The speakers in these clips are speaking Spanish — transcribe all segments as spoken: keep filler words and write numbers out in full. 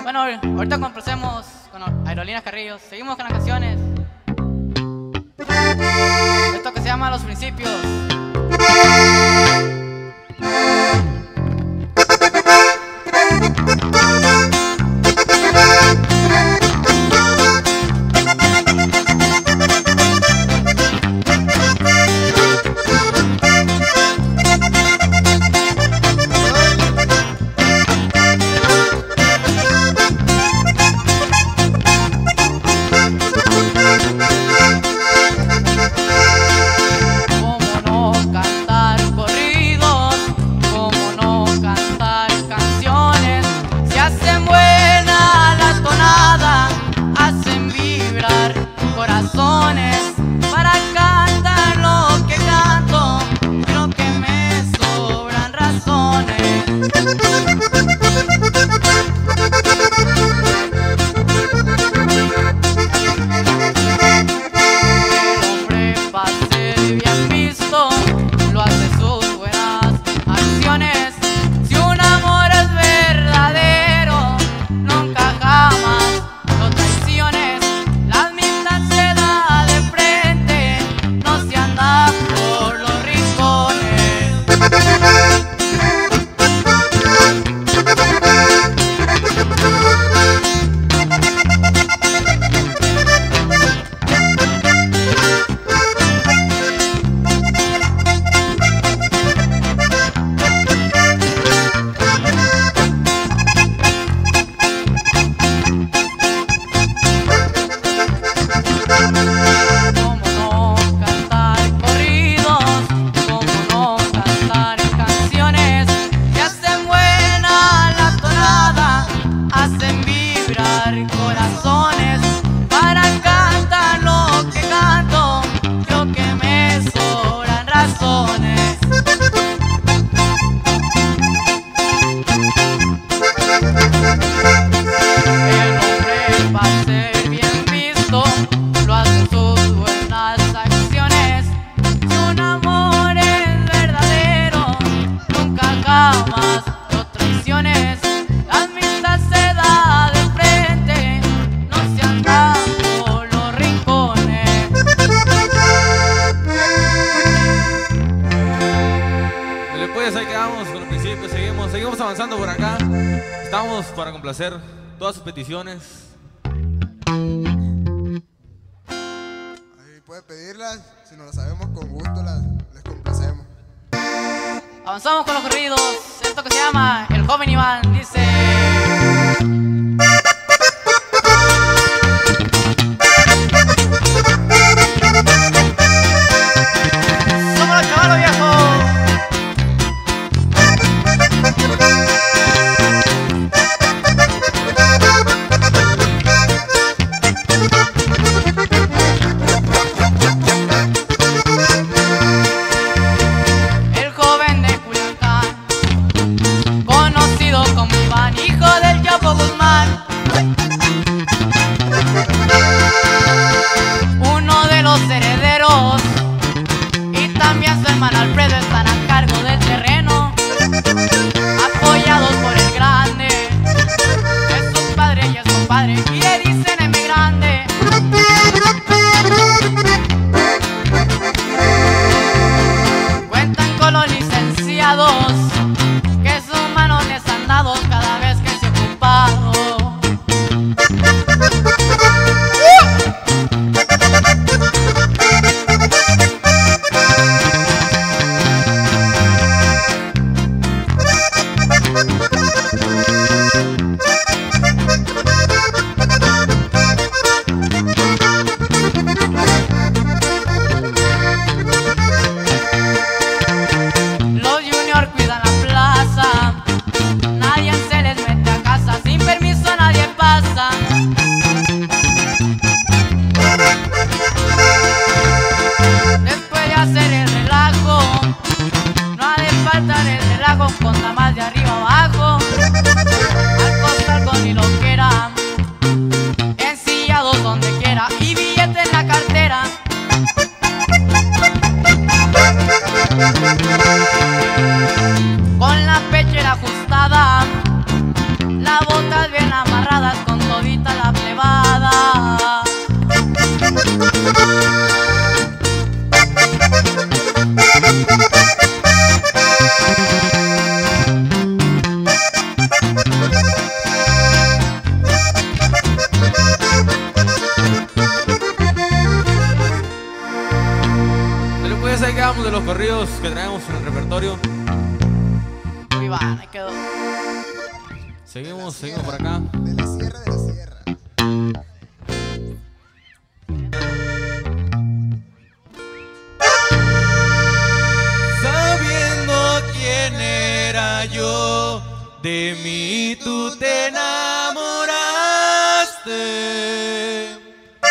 Bueno, ahorita complacemos con Aerolíneas Carrillos. Seguimos con las canciones. Esto que se llama Los Principios. Para cantar lo que canto, creo que me sobran razones. El hombre para ser bien visto lo hace sus buenas acciones. Si un amor es verdadero, nunca jamás lo traiciones. La amistad se da de frente, no se anda por los rincones. Corazones para cantar lo que canto, creo que me sobran razones. El hombre para ser bien visto lo hace sus buenas acciones. Si un amor es verdadero, nunca jamás lo traiciones. La amistad se da de frente, no se anda por los rincones. Después ahí quedamos con los principios, seguimos, seguimos avanzando por acá. Estamos para complacer todas sus peticiones. Ahí puede pedirlas, si no las sabemos con gusto las les complacemos. Avanzamos con los corridos. Esto que se llama El Joven Iván dice: somos los chavalos viejos. El joven de Culiacán, conocido como Iván, hijo del Chapo Guzmán, uno de los herederos, y también su hermano Alfredo están a cargo del terreno, apoyados por el grande. Es su padre y es su padre, y le dicen M grande. Cuentan con los licenciados, que sus manos les han dado cada vez que se ha ocupado. Los juniors cuidan la plaza, nadie se les mete a casa, sin permiso nadie pasa. Después de hacer el relajo, no ha de faltar el relajo con damas de arriba abajo. Al costal con ni lo quiera, ensillados donde quiera y billete en la cartera. Con la pechera ajustada, las botas bien amarradas con todita la plebada. Pues ahí quedamos de los corridos que traemos en el repertorio. Muy van, ahí quedó. Seguimos, seguimos por acá. De la sierra, de la sierra. Sabiendo quién era yo, de mí tú te enamoraste.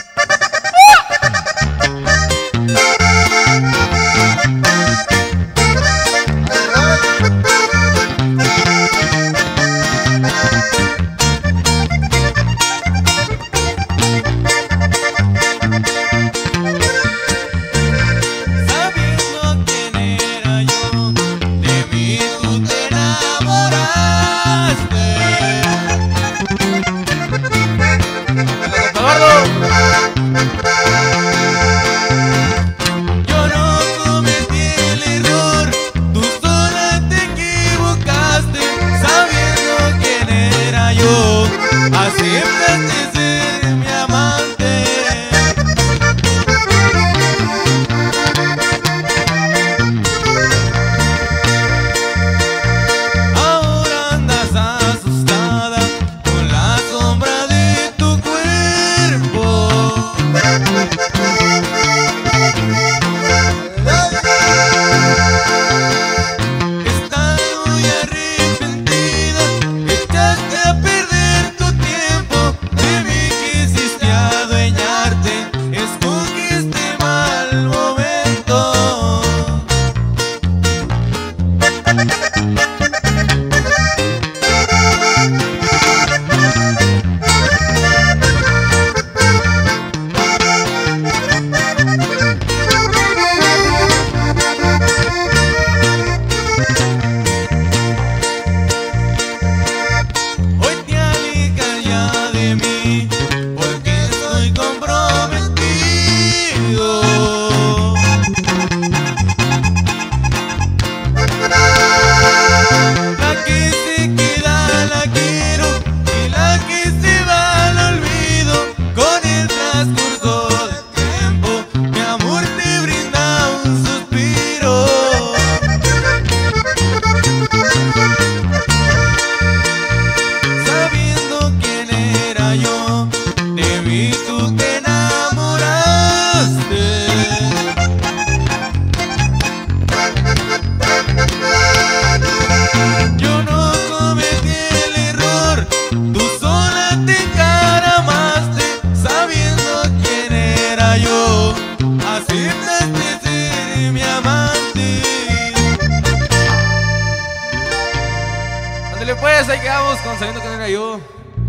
Pues ahí quedamos con Sabiendo Quién Era Yo,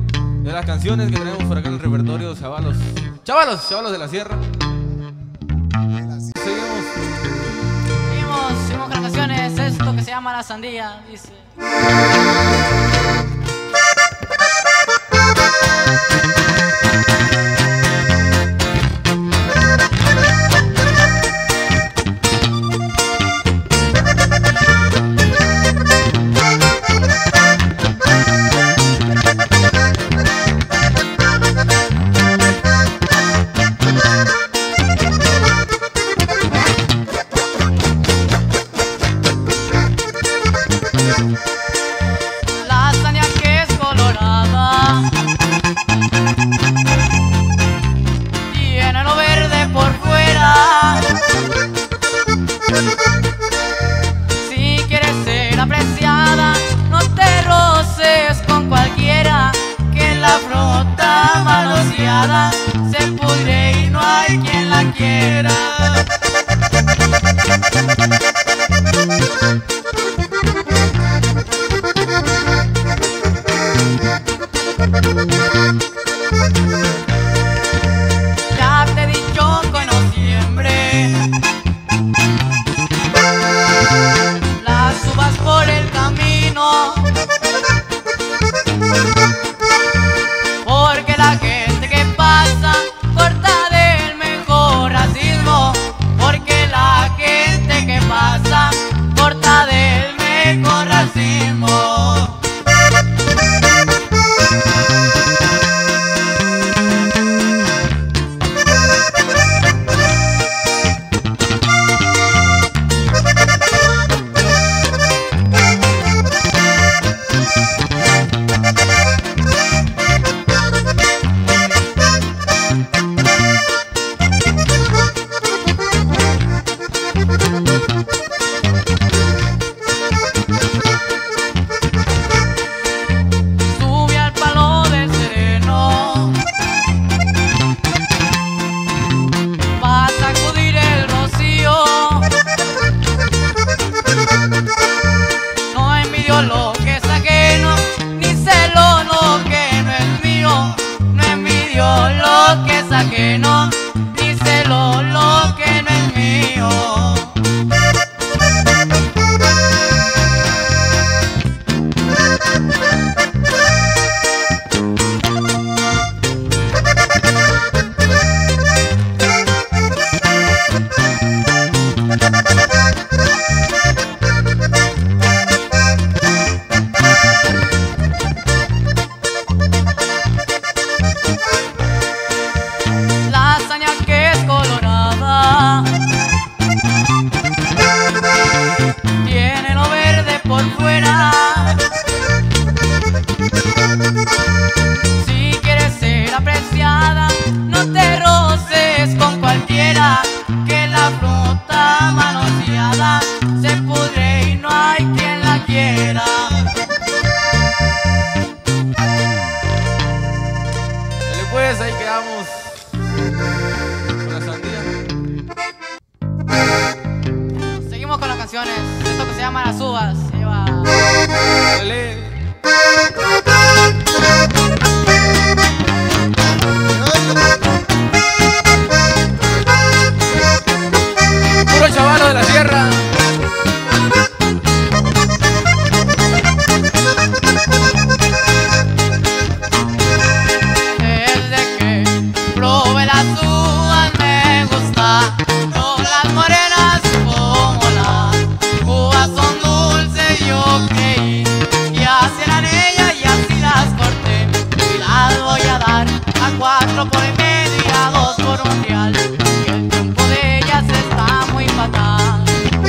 de las canciones que tenemos por acá en el repertorio, chavalos, chavalos, chavalos de la sierra. Seguimos. Seguimos, seguimos con las canciones, esto que se llama La Sandía, dice. La sandía que es colorada tiene lo verde por fuera. Si quieres ser apreciada, no te roces con cualquiera, que la fruta manoseada se pudre y no hay quien la quiera. Ya te he dicho que no siempre las subas por el camino. ajeno, ni celo lo que no es mío. Lasaña que es colorada tiene lo verde por fuera. Si quieres ser apreciada, no te roces con cualquiera, que la fruta manoseada se pudre y no hay quien la quiera. Dale pues, ahí quedamos con la sandía. Seguimos con las canciones. Esto que se llama Las Uvas. Se lleva... Dale. Puro chavalo de la sierra. Desde que probé las uvas me gusta, son las morenas como las uvas son dulces, yo creí que así eran ellas y así las corté, y las voy a dar a cuatro por medio y a dos por un real, que el tiempo de ellas está muy fatal.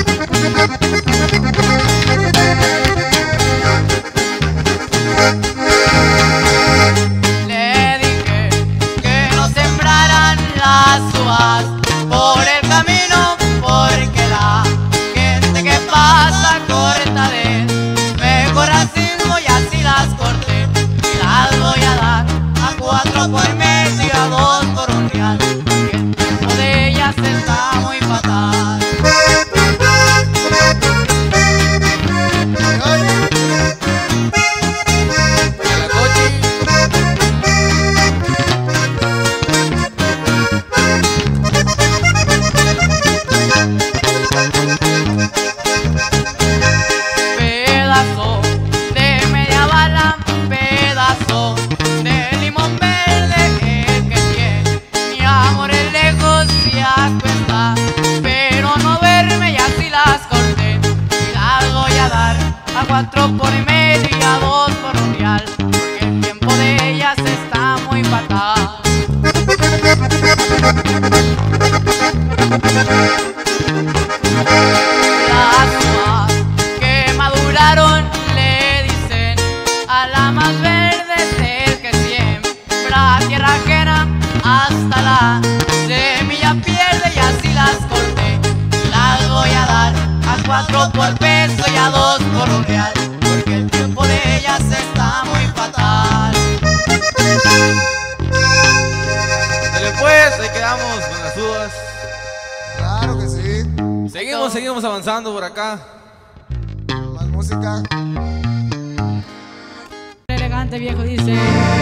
Le dije que no sembraran las uvas por el camino, porque la gente que pasa corta de mejor racimo, y así las corté y las voy a dar a cuatro por medio y a dos por un real, que el tiempo de ellas está muy fatal. La cochi. Pedazo de media bala, pedazo de limón verde, el que tiene mi amor es lejos y acuesta, pero no verme y así las corté y las voy a dar a cuatro por medio y a dos por un real, porque el tiempo de ellas está muy fatal. Las uvas que maduraron le dicen a la más verde, es el que siembra tierra ajena, hasta la semilla pierde, y así las corté y las voy a dar a cuatro por peso y a dos por un real, porque el tiempo de ellas está muy fatal. Dale pues, ahí quedamos con las uvas. Claro que sí. Seguimos, seguimos avanzando por acá. Más música. Elegante viejo dice.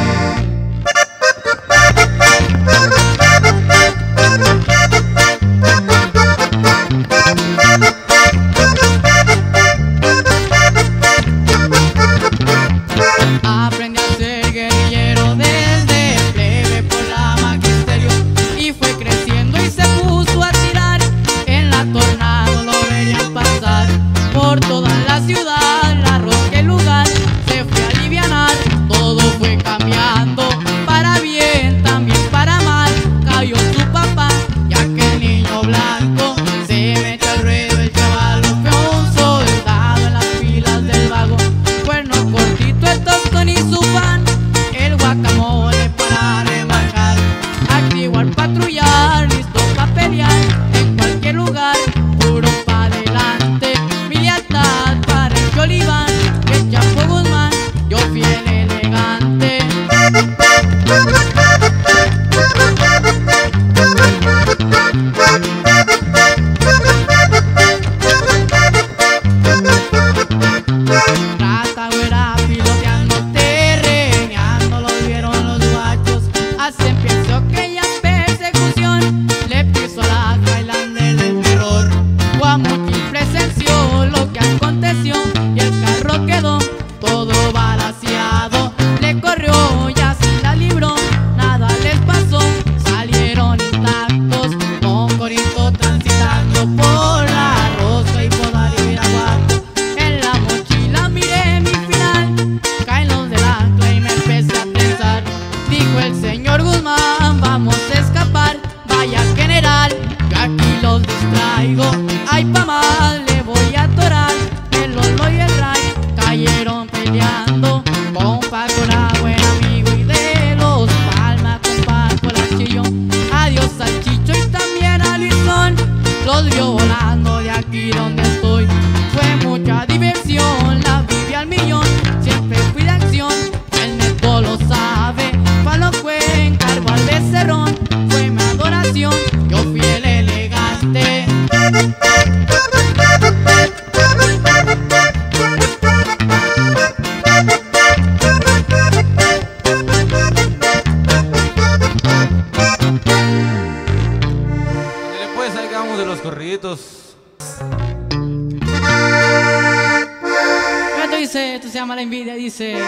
Aprendí a ser guerrillero desde plebe por la magisterio, y fue creciendo y se puso a tirar. En la tornado lo verían pasar por toda la ciudad, la roca el lugar se fue a alivianar, todo fue cambiar. peleando con Paco la buen amigo y de los Palma con Paco la Chillo. Adiós al Chicho y también a Luisón, los vio volando de aquí donde estoy. Fue mucha diversión, la viví al millón, siempre fui de acción, el neto lo sabe. Palo fue encargo al becerrón, fue mi adoración, yo fui el elegante. Pues ahí quedamos de los corriditos. Esto dice, esto se llama La Envidia, dice.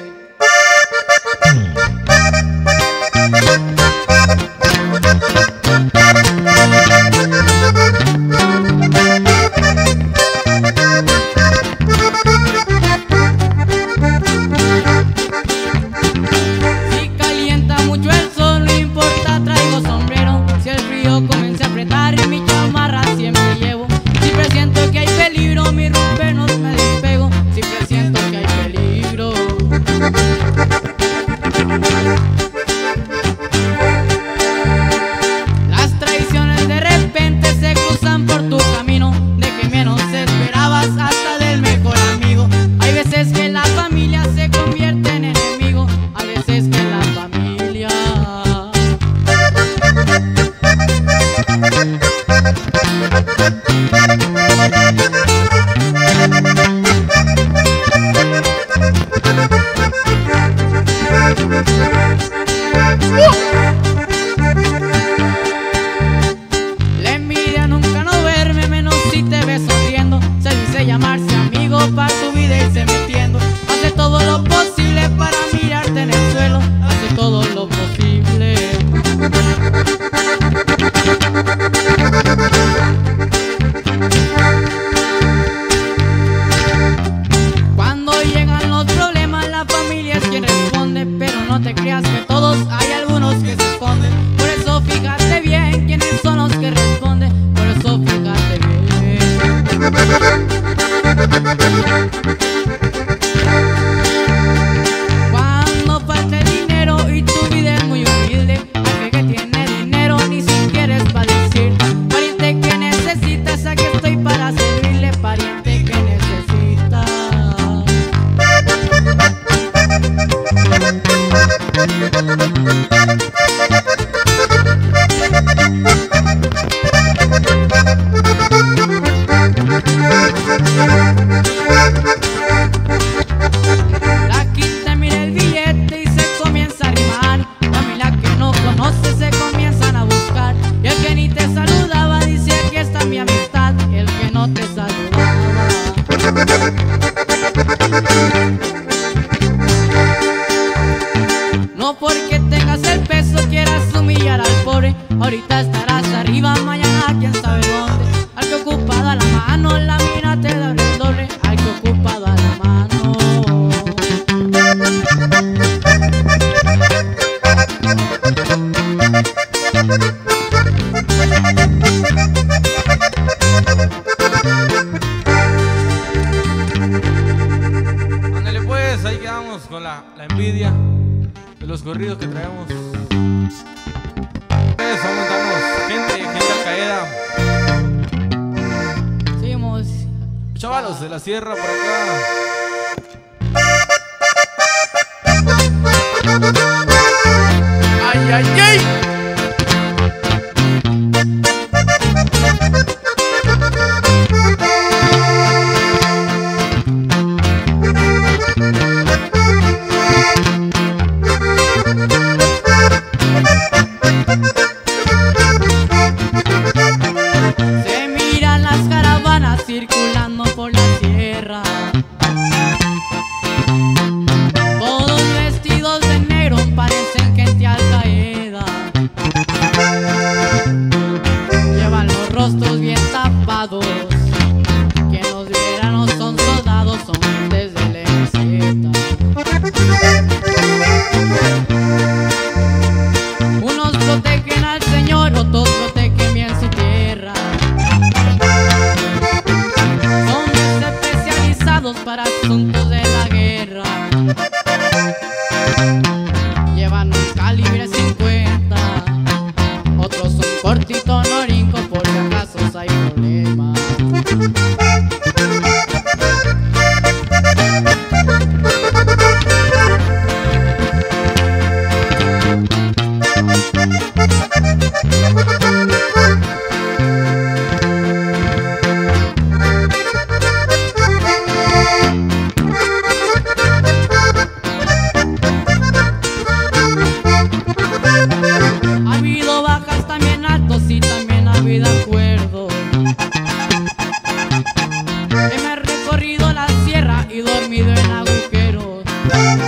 Si calienta mucho el sol, no importa, traigo sombrero. Si el frío comienza a apretar, mi chamarra siempre llevo. Si presiento que hay peligro, mi rompenos me despego. Si presiento que hay peligro. Las traiciones de repente se cruzan por tu camino, de que menos esperabas hasta del mejor amigo. Hay veces que la familia se convierte en enemigo, a veces que la familia. La envidia nunca no duerme, menos si te ves sonriendo. Se dice llamarse amigo para tu vida irse metiendo. Hace todo lo posible para mirarte en el suelo, hace todo lo posible. Cuando llegan los problemas, la familia es quien responde, pero no te creas que todos, hay algunos que se esconden. Por eso fíjate bien quiénes son los que responden, por eso fíjate bien. Cuando falte dinero y tu vida es muy humilde, aquel que tiene dinero ni siquiera es para decir. Pariente que necesitas, aquí estoy para servirle. Pariente que necesitas. La quinta mira el billete y se comienza a rimar. Familia que no conoce se comienzan a buscar. Y el que ni te saludaba dice aquí está mi amistad. Y el que no te saludaba. No porque tengas el peso quieras humillar al pobre. Ahorita estarás arriba, mañana quién sabe dónde. Al que ocupado a la mano, la mina te da el doble. Al que ocupado a la mano. Ándale pues, ahí quedamos con la, la envidia de los corridos que traemos. Pues aumentamos gente, gente al caída. Seguimos. Chavalos de la sierra por acá. ¡Ay, ay, ay! Se miran las caravanas circulando por la sierra. Gracias.